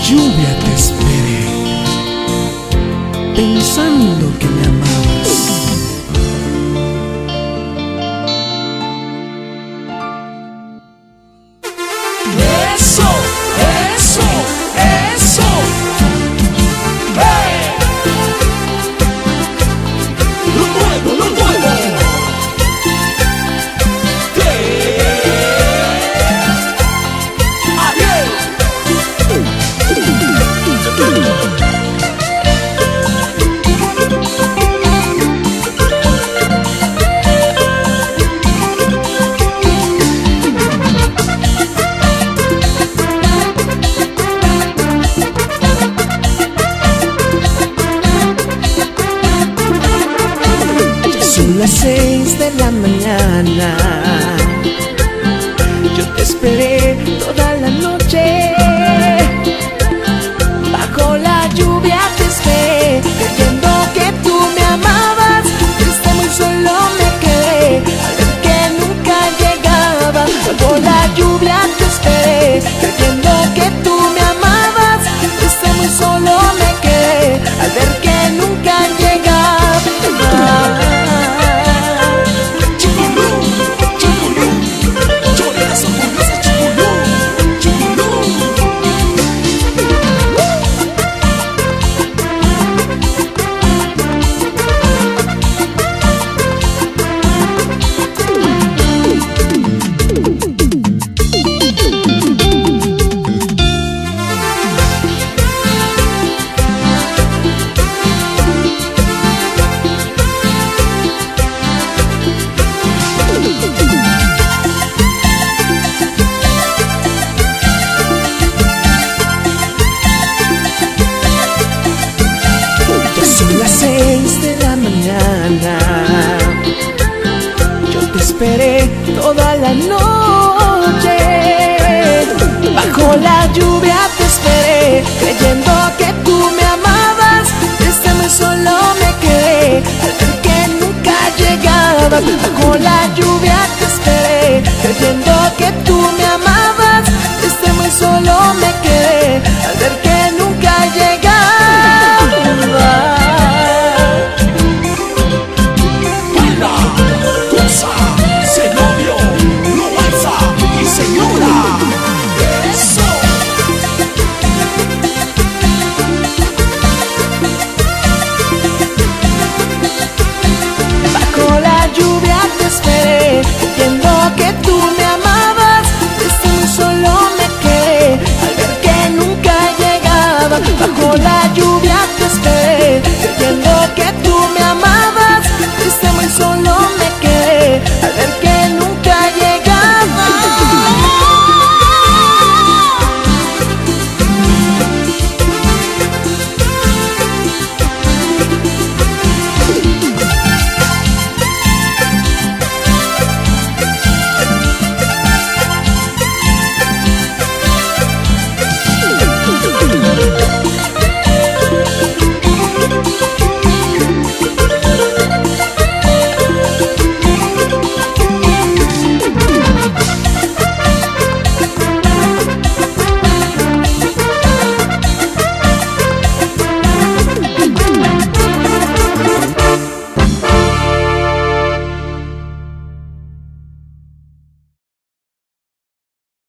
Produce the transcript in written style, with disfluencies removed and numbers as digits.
lluvia te esperé, pensando que me amabas. Eso, eso, eso. ¡Hey! Lo nuevo, lo nuevo. Ariel. Son las 6 de la mañana, yo te esperé toda la noche. Bajo la lluvia te esperé, creyendo que tú me amabas. Triste, muy solo me quedé al ver que nunca llegaba. Bajo la lluvia te esperé, creyendo que tú me amabas. Triste, muy solo me quedé al ver que nunca llegaba. Son las 6 de la mañana, yo te esperé toda la noche. Bajo la lluvia te esperé, creyendo que tú me amabas. Triste, muy solo me quedé al ver que nunca llegaba. Bajo la lluvia te esperé, creyendo